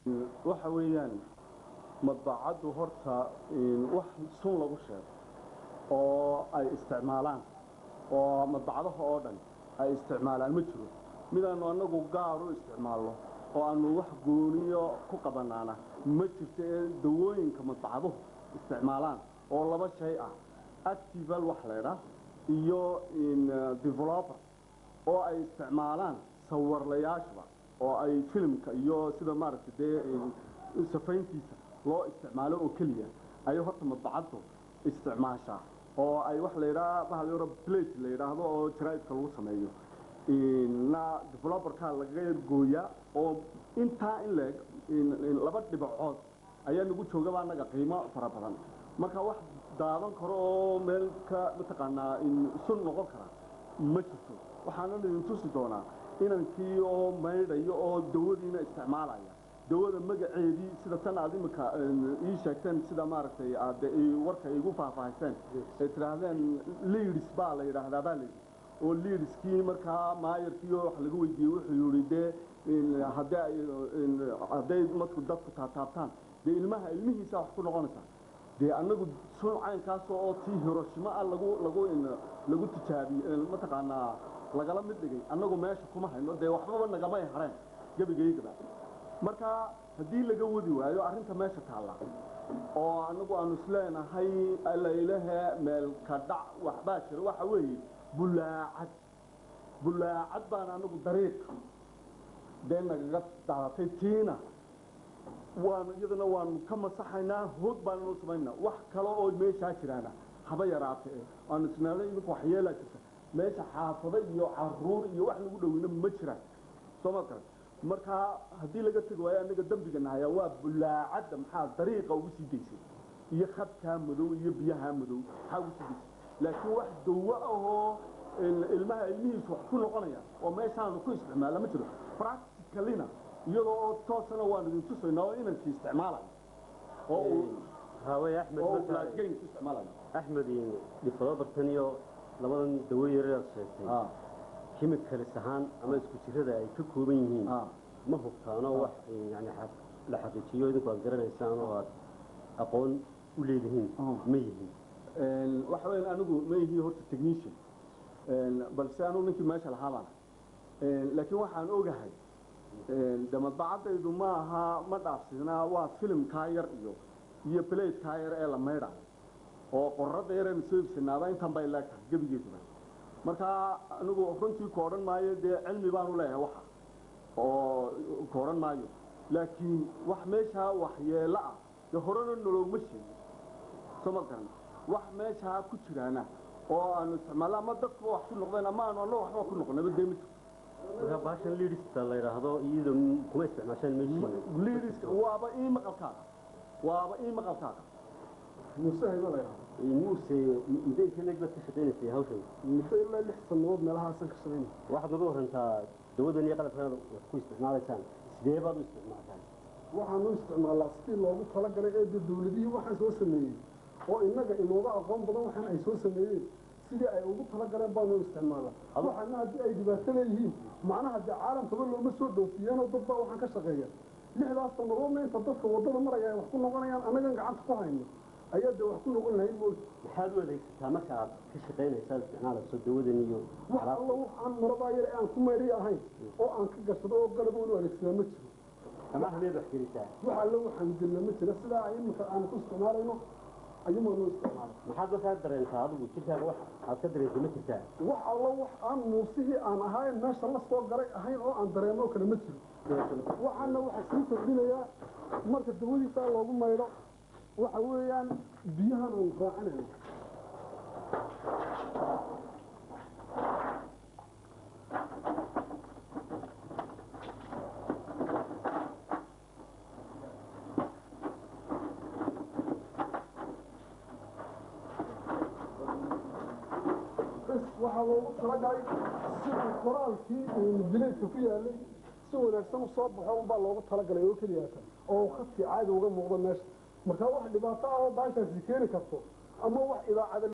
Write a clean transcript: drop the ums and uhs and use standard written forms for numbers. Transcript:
waxa weeyaan madbacadu horta wax sun lagu sheego oo ay isticmaalaan oo madbacadaha oo dhan ay isticmaalaan ma jiro midaanu anagu gaar u isticmaalno oo aanu wax gooniyo ku qabanaana ma jirto dawooyinka madbacaduhu isticmaalaan oo laba shay ah actival wax leedah iyo developer oo ay isticmaalaan sawirlayaashba oo ay filmka iyo sida maaragtay safayntiisa loo isticmaalo oo kaliya ay horta madbacadu isticmaashaa oo ay wax leedah bahal yaro plate leedaahdo oo jaraa'idka lagu sameeyo na developerka laga gooyaa oo inta in leeg laba dhibacood ayaa nagu joogaba anaga qiimo fara badan marka wax daadan karo oo meel ka mataqaanaa sun noqon kara ma jirto waxaana idin tusi doonaa inankii oo maydhayo oo dawadiina isticmaalaya dawada magaceedii sida tan aad imika ii sheegteen sida maaragtay aad warka igu faahfaahiseen ay tiraahdeen leads baa la yidhaahdaa baa leeyahay oo leadskii markaa maayarkii wax laga weydiiyey wuxuu yidhi dee hadday marku dadku taataabtaan dee ilmihiisa wax ku noqonaysaa dee annagu sun caynkaas oo tii Hiroshima lagu tijaabiyey mataqaanaa lagala mid dhigay annagu meesha kuma hayno dee waxba nagama hareen gabigaygaba marka haddii laga wadi waayo arrinta meesha taala oo annagu aanu isleenahay ilaaha meel ka dhac waxba jira waxa weeye bulaacad baan anagu dariiq dee nagaga daadatay tiina iyadana waanu ka masaxaynaa hoog baanu samaynaa wax kale oo meesha jiraana haba yaraatee aanu isnaalay idinku waxyeelaa jirta meesha xaafada iyo caruur iyo wax lagu dhaweyna ma jiraan soo ma garan marka haddii laga tago waayo anaga dambiga nahaya waa bulaacadda maxaa dariiqa ugu sii daysay iyo khadkaa madow iyo biyaha madow maxaa ugu sii daysay laakiin wax dawo ahoo ilmihiisu wax ku noqonaya oo meeshaanu ku isticmaala ma jiro practicalina iyadoo toosana waan idin tusaynaa oo inankii isticmaalayo oo هاوي أحمد developer تانيو لبضن دوية رأسيتي كيميكال سهان أما إسكوتشي هذا يكوكو بينهين ما هو كان واحد يعني لحقيقيو إذا كان جرنا إنسان أقول وليدهين ميهين وحوين أنا أقول ميهي هو التكنيشن بس أنا نكمل ماشي الحالة لكن واحد أوجه لما بعد إذا ما تعرفنا وفيلم كاير iyo plate kaayar ee la meedha oo qorrada yareen soo ibsanaada intan bay leeyahay gabigeedu marka anigu runtii kooran maayo de cilmi baan u leeyahay waxa oo kooran maayo laakiin wax meesha wax yeela ah de horena nolow ma sheegin soomaalikan wax meesha ku jiraana oo aan isticmaalaa ma dadku wax ku noqdeen ama aan waxba ku noqonaba deemid marka baashan leads la yiraahdo iyadoo kuma isticmaashaan meesha leads waaba maqalkaaga وابا مقالكاga موسى هيبا موسى مدين كنك بس شقيني في هاوشي موسى إلا اللي حسن نوض ملها سنك شقيني واحد نروح انت دودن يقلب هذا وكو استعمالتان سيدي بعض استعمالتان waxaan u isticmaalaa sidii loogu tala galay ee dawladihii waxaan soo sameeyay oo inaga inooga aqoon badan waxaan ay soo sameeyeen sidii ay ugu tala galeen baan u isticmaalaa waxaana haddii ay dhibaato leeyihiin macnaha de caalamkaba looma soo dhoofiyeen oo dad baa waxaan ka shaqeeya lixdaas sanadoodna inta dadka wadada maraya wax ku noqonayaan anagan gacanta ku hayno ayaa de wax ku noqon lahayn mood maxaad u adeegsataa marka aad ka shaqaynaysaa isticmaalka dawadan iyo waxa alla waxaan marada yar aan ku meeri ahayn oo aan ka gashado oo galab oo adeegsadaa ma jiro ama ahmeed wax kiritaa waxa alla waxaan dilna ma jiro sida ay imka aan ku isticmaalayno ayuu ma isticmaalo maxaad ka dareentaa adigu jirkaaga wax aad ka dareentay ma jirtaa wax alla wax aan muusihii aan ahayn meesha la soo galay ahayn oo aan dareemo kale ma jiro waxaana waxa sii kordhinayaa marka dawadiisa loogu maydho waxa weeyaan biyahan aan raacinayno waxa loogu talagalay sida qoraalkii bileedka ku yaalay si wanaagsan u soo baxo baa loogu talagalay oo kaliya oo khadki caadi uga muuqdo meesha marka wax dhibaato ah oo baashaasi keeni karto ama wax idaacada